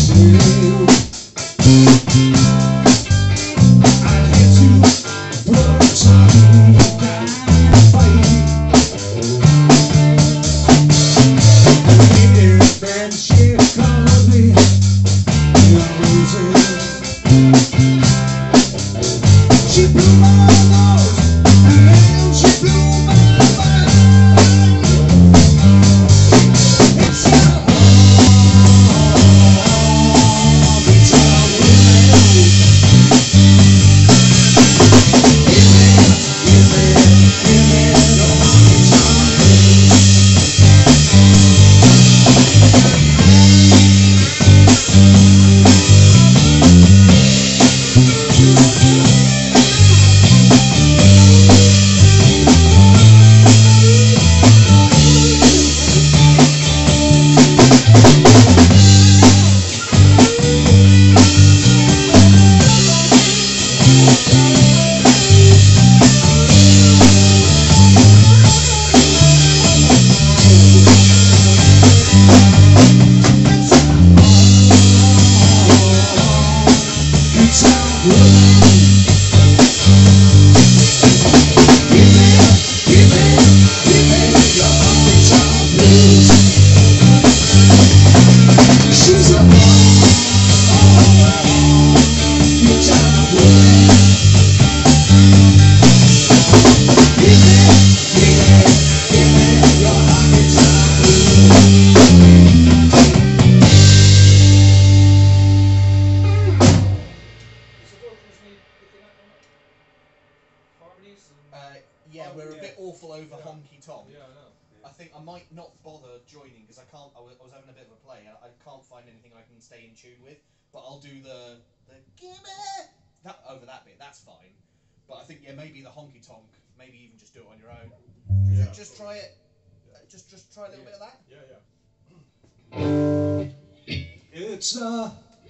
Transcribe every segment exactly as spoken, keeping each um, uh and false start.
It's uh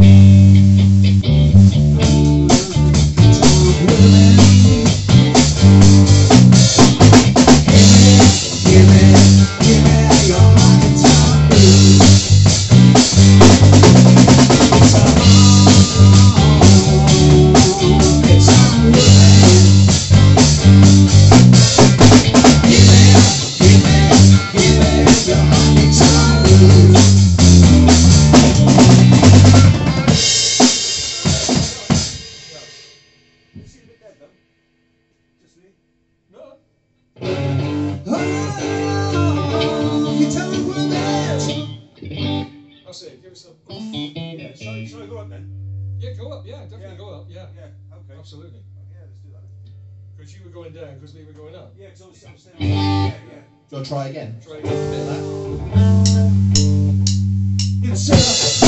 because we were going up. Yeah, because I was, I was saying, yeah, yeah. Do you want to try again? Try again, a bit of that. It's uh,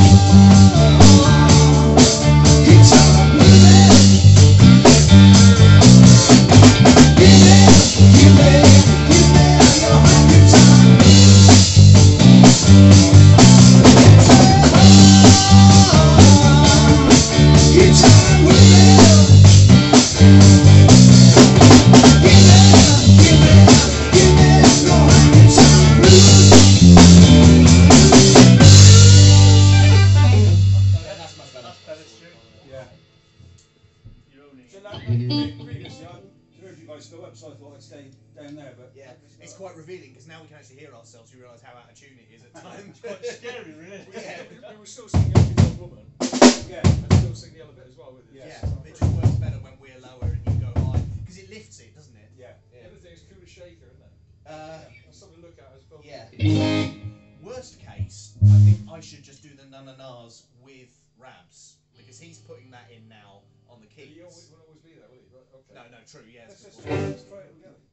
true, yeah. Let's just try, let's try it together.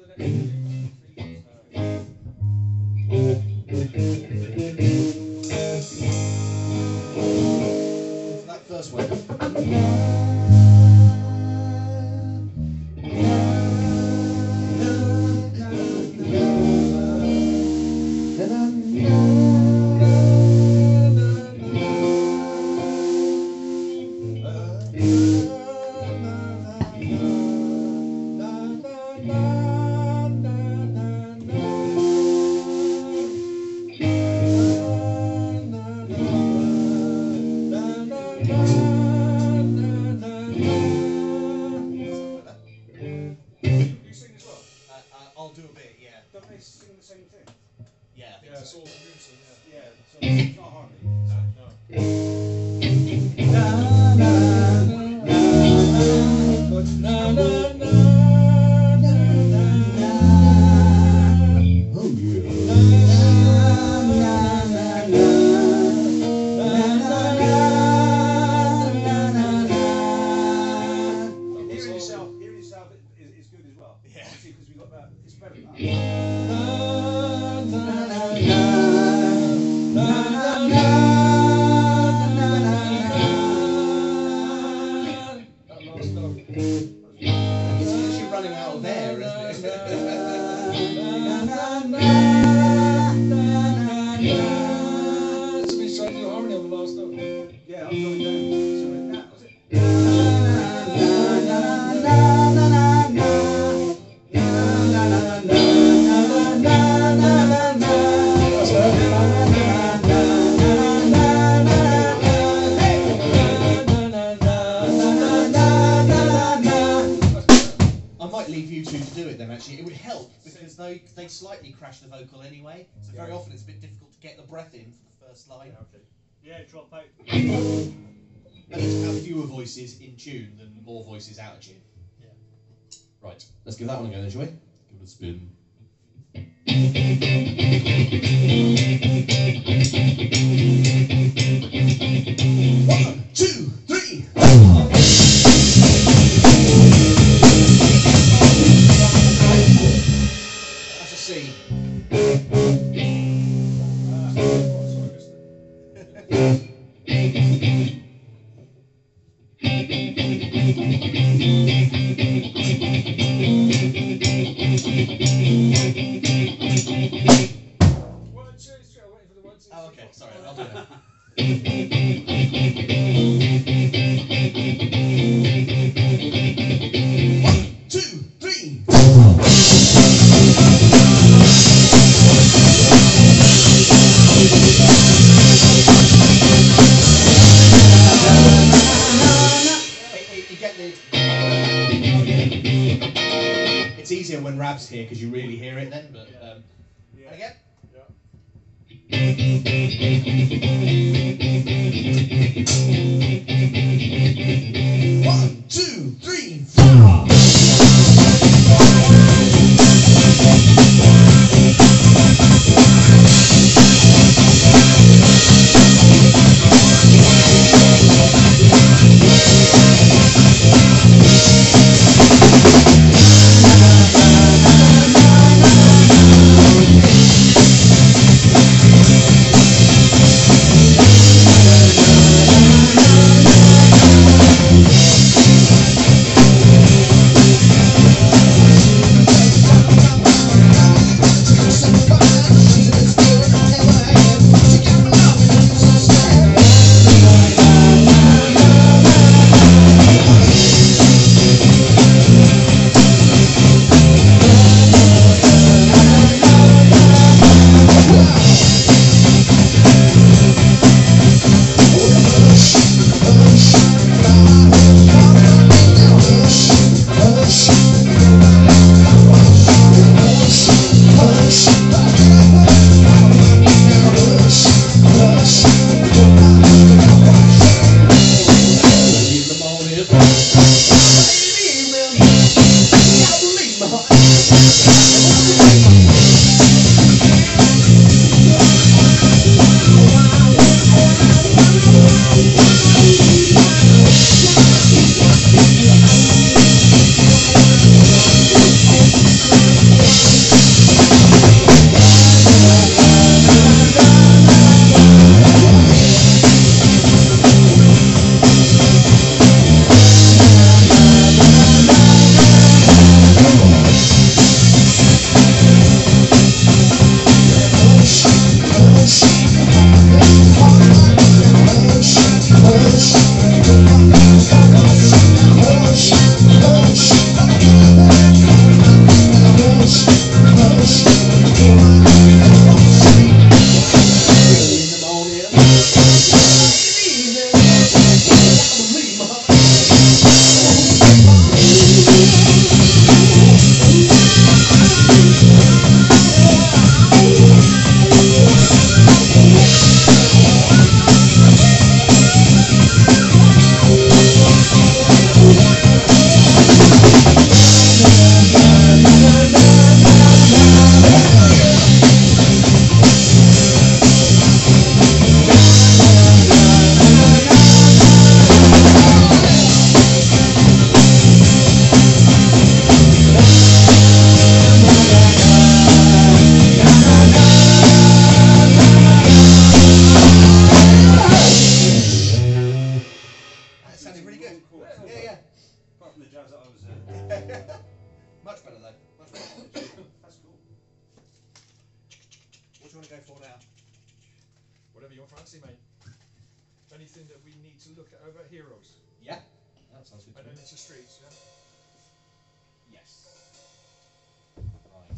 Yeah. That first one. I'll do a bit, yeah. Don't they sing the same thing? Yeah, I think yeah, so. it's all unison, yeah. Yeah, so it's not harmony. No. Oh yeah. Hearing yourself, hearing yourself is, is good as well. Yeah. Because we got that. It's better than that. That last note. It's literally running out of air, isn't it? So we tried to do harmony on the last note. Yeah, I'm going down. So in that, was it? I might leave you two to do it then, actually. It would help because they, they slightly crash the vocal anyway, so very often it's a bit difficult to get the breath in for the first line. Okay. Yeah, drop out. I need to have fewer voices in tune than more voices out of tune. Yeah. Right, let's give that one a go then, shall we? Give it a spin. One, two, three, four. That's a C. One, two, three. I'm waiting for the one, two, Oh, three, okay, four. sorry, I'll do that. One, two, three. You- you get the- It's easier when Rab's here because you really hear it then, but um, Yeah. and again. One, two, three, four. anything that we need to look at over at Heroes? Yeah, that sounds good to And me. then into Streets, yeah? Yes. Right.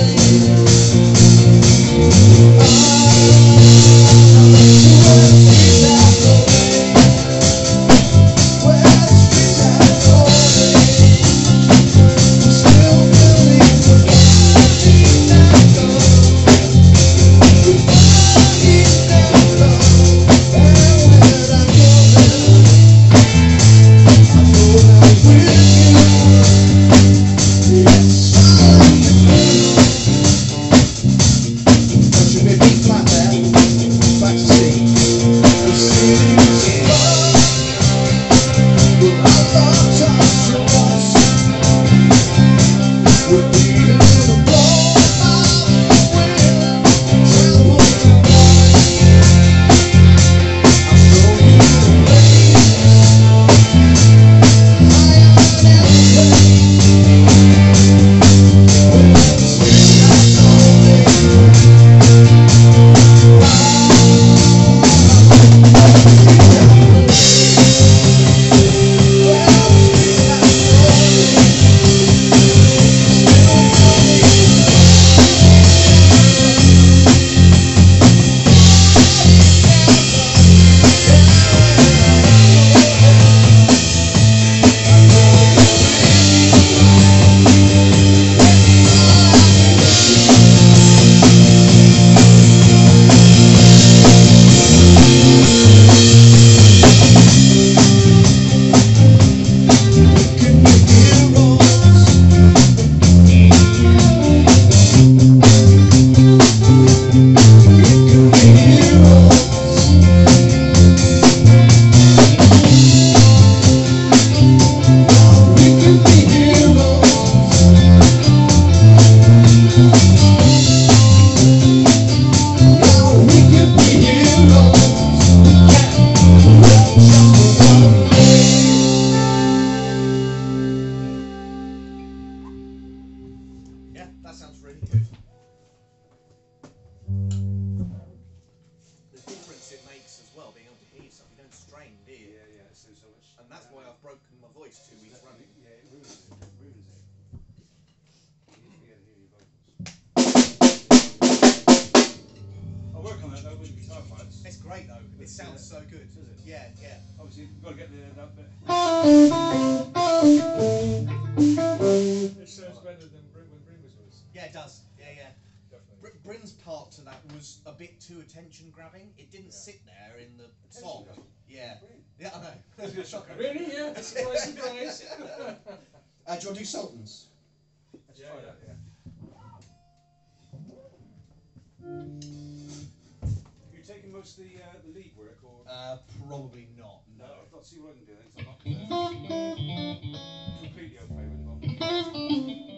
Thank you. train, do you? Yeah, yeah. So so much. And that's why I've broken my voice two weeks running. Yeah, it ruins it. It ruins it. You need to be able to hear your vocals. I'll work on that though with the guitar parts. It's great though. It sounds so good. Does it? Yeah, yeah. Obviously, you've got to get the that bit. It sounds better than Brin when Brin was with us. Yeah, it does. Yeah, yeah. Definitely. Br- Bryn's part to that was a bit too attention grabbing. It didn't Yeah. sit there in the Attention song. grabbing? Yeah. Brilliant. Yeah, I know. That's a shocker. Really? Yeah. Surprise, surprise. Uh, do you want to do Sultans? Let's Yeah, try yeah. that. Yeah. You're taking most of the uh, the lead work, or Uh, probably not. no? No. I'll see what I can do then. 'Cause I'm not uh, completely okay with it.